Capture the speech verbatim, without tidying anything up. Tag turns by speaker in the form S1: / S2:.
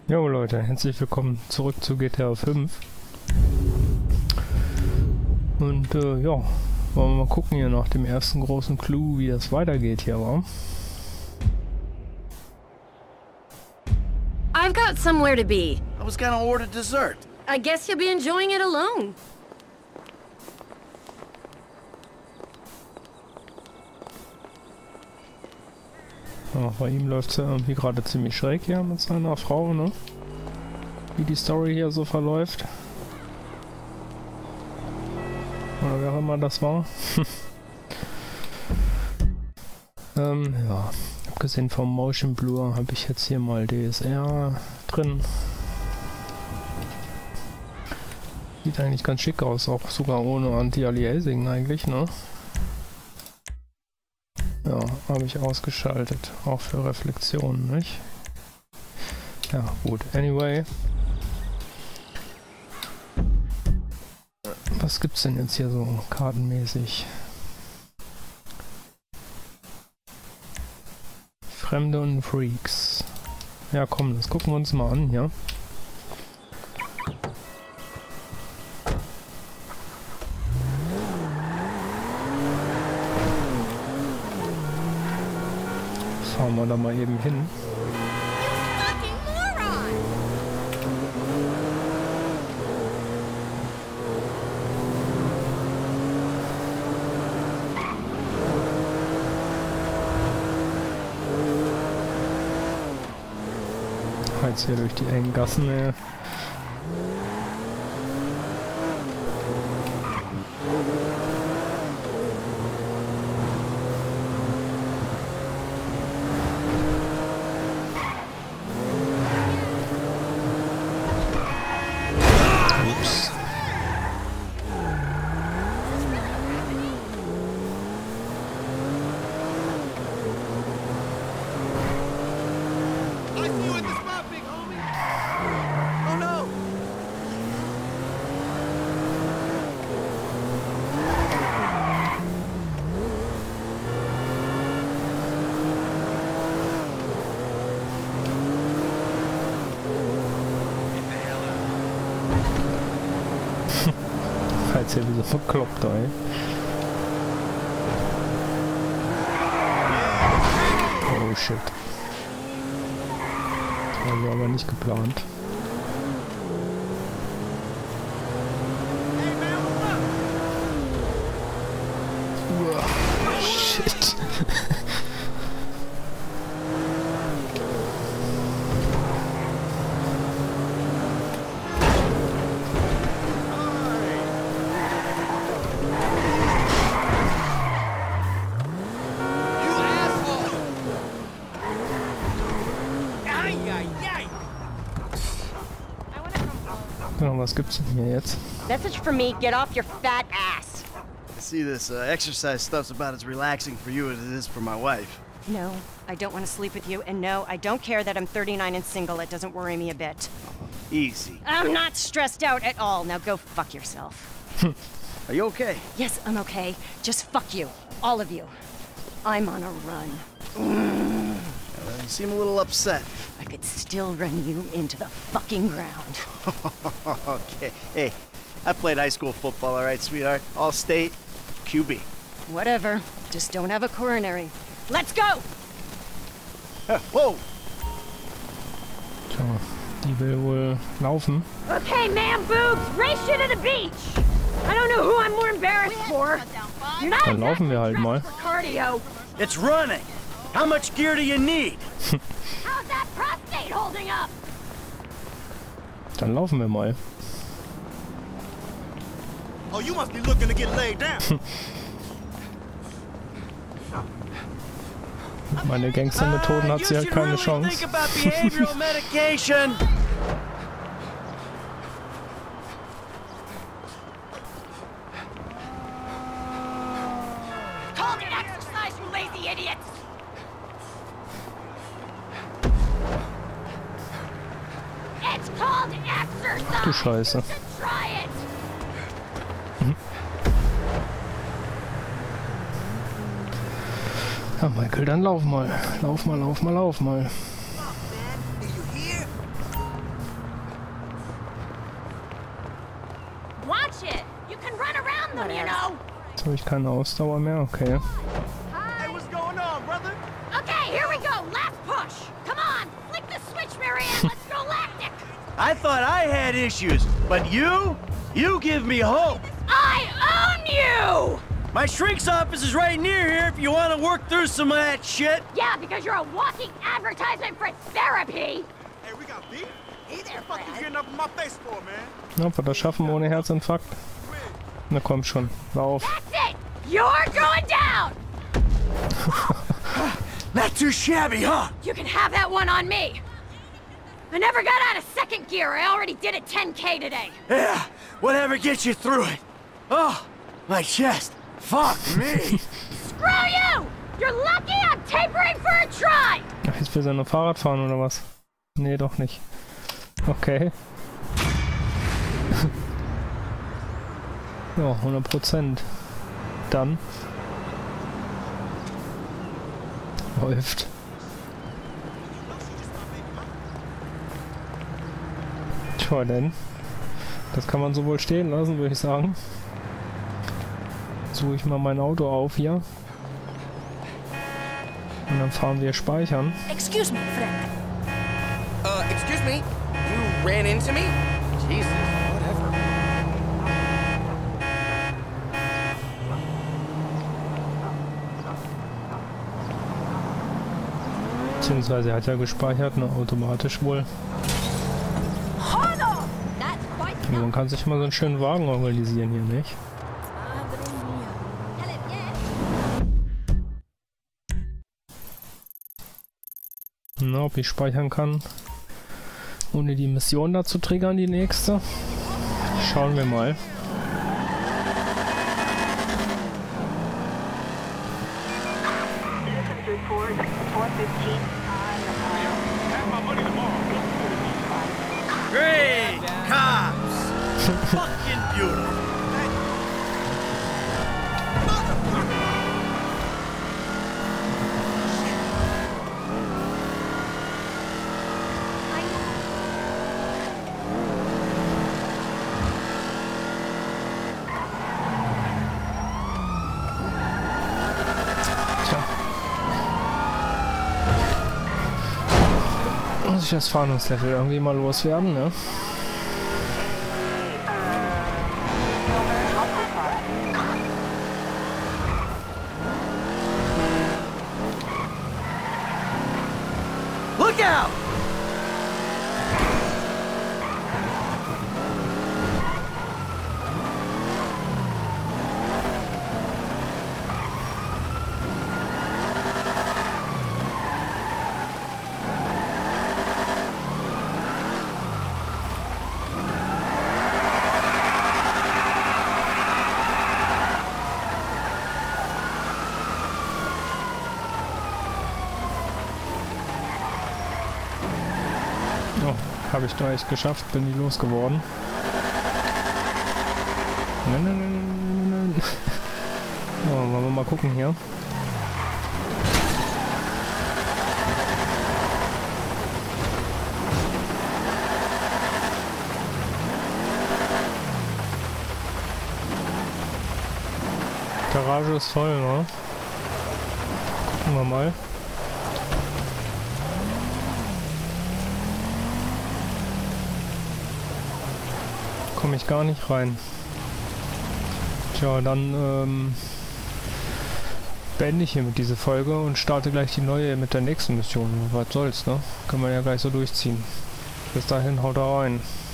S1: Jo Leute, herzlich willkommen zurück zu G T A fünf. Und äh, ja, wollen wir mal gucken hier nach dem ersten großen Clou, wie es weitergeht hier, wa?
S2: I've got somewhere to be.
S3: I was gonna order dessert.
S2: I guess you'll be enjoying it alone.
S1: Ja, bei ihm läuft es ja irgendwie gerade ziemlich schräg hier mit seiner Frau, ne? Wie die Story hier so verläuft. Oder wer auch immer das war. ähm, ja. Abgesehen vom Motion Blur habe ich jetzt hier mal D S R drin. Sieht eigentlich ganz schick aus, auch sogar ohne Anti-Aliasing eigentlich, ne? Ja, habe ich ausgeschaltet, auch für Reflexionen, nicht? Ja, gut. Anyway. Was gibt's denn jetzt hier so kartenmäßig? Fremde und Freaks. Ja, komm, das gucken wir uns mal an, ja? Fahren wir da mal eben hin. Jetzt hier durch die engen Gassen, ey. Ups. Jetzt hier wieder verkloppt, ey. Oh shit. Das war aber nicht geplant. Uah, shit. Ja, was gibt's denn hier jetzt?
S2: Message from me, get off your fat ass.
S3: I see this uh, exercise stuff's about as relaxing for you as it is for my wife.
S2: No, I don't want to sleep with you, and no, I don't care that I'm thirty-nine and single. It doesn't worry me a bit.
S3: Easy.
S2: I'm not stressed out at all. Now go fuck yourself.
S3: Are you okay?
S2: Yes, I'm okay. Just fuck you. All of you. I'm on a run.
S3: Uh, you seem a little upset.
S2: I could still run you into the fucking ground.
S3: Okay. Hey, I played high school football, all right, sweetheart? All state, Q B.
S2: Whatever. Just don't have a coronary. Let's go!
S3: Whoa!
S1: Tja, die will wohl laufen.
S2: Okay, man boobs, race you to the beach! I don't know who I'm more embarrassed for. You're not
S1: Dann laufen wir halt mal.
S2: cardio.
S3: It's running! How much gear do you need?
S2: How's that prostate holding up?
S1: Dann laufen wir mal.
S4: Oh, you must be looking to get laid down.
S1: Mit meinen Gangstermethoden hat sie halt keine Chance.
S3: Think about behavioral medication.
S2: Called an exercise, you lazy idiots! It's called exercise!
S1: Du Scheiße.
S2: Try it!
S1: Ja, Michael, dann lauf mal. Lauf mal, lauf mal, lauf mal.
S2: on them, you know.
S1: Jetzt habe ich keine Ausdauer mehr, okay.
S4: Hey, what's going on, brother?
S2: Okay, here we go. Last push. Come on, flick the switch, Marianne. Let's go lactic.
S3: I thought I had issues, but you? You give me hope.
S2: I own you!
S3: My shrink's office is right near here if you want to work through some of that shit.
S2: Yeah, because you're a walking advertisement for therapy.
S4: Hey, we got beef? What the fuck you getting up in my face for, man?
S1: Na, ob wir das schaffen ohne Herzinfarkt? Na komm schon, lauf.
S2: That's it! You're going down!
S3: Not too shabby, huh?
S2: You can have that one on me. I never got out of second gear. I already did a ten K today.
S3: Yeah, whatever gets you through it. Oh, my chest. Fuck me.
S2: Screw you! You're lucky I'm tapering for a try!
S1: Ach, jetzt will er nur Fahrrad fahren oder was? Nee, doch nicht. Okay. Ja, hundert Prozent. Dann. Läuft. Tja, denn. Das kann man so wohl stehen lassen, würde ich sagen. Suche ich mal mein Auto auf hier. Und dann fahren wir speichern.
S5: Excuse me, friend. Uh, excuse me? You ran into me? Jesus, whatever.
S1: Beziehungsweise er hat ja gespeichert, ne, automatisch wohl. Also man kann sich mal so einen schönen Wagen organisieren hier, nicht? Na, ob ich speichern kann, ohne die Mission da zu triggern, die nächste. Schauen wir mal.
S3: Great cops. Fucking beautiful.
S1: Muss ich das Fahndungslevel irgendwie mal loswerden, ne?
S3: Look out!
S1: Habe ich da echt geschafft, bin die losgeworden. Nein, nein, nein, nein, nein, nein. So, wollen wir mal gucken hier. Garage ist voll, ne? Gucken wir mal. Komme ich gar nicht rein. Tja, dann ähm, beende ich hiermit diese Folge und starte gleich die neue mit der nächsten Mission. Was soll's, ne? Können wir ja gleich so durchziehen. Bis dahin, haut rein.